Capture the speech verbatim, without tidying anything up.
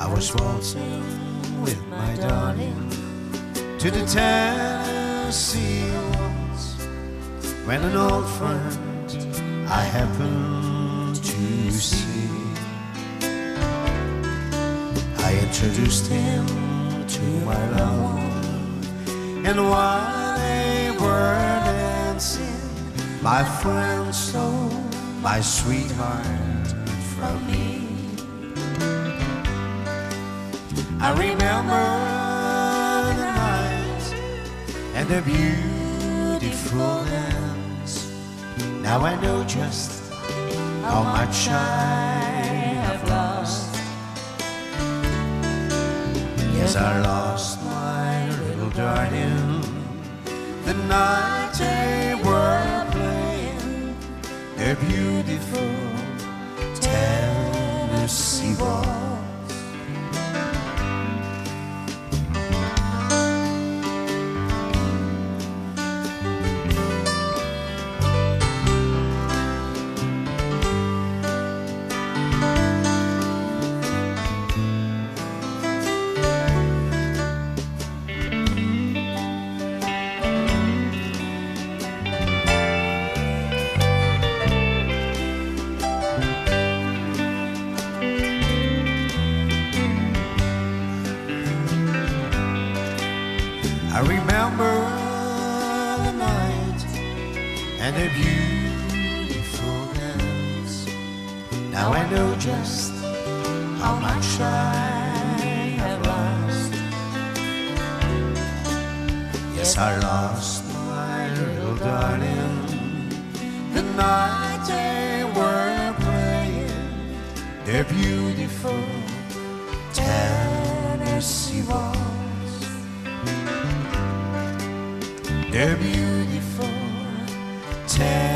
I was waltzing with my darling to the Tennessee waltz when an old friend I happened to see. I introduced him to my love, and while they were dancing, my friend stole my sweetheart from me. I remember the night and the beautiful dance. Now I know just how much I have lost. Yes, I lost my little darling the night they were playing their beautiful Tennessee waltz. I remember the night and the beautiful dance. Now I know just how much I have lost. Yes, I lost my little darling the night they were playing their beautiful Tennessee waltz. Their beautiful Tennessee